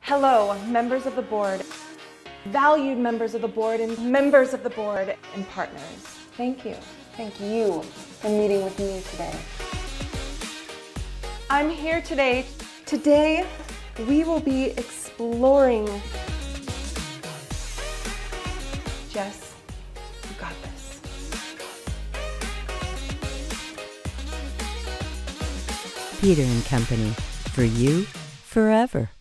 Hello, members of the board, valued members of the board, and members of the board and partners. Thank you. Thank you for meeting with me today. I'm here today. Today, we will be exploring. Jess, you got this. Peter & Company, for you, forever.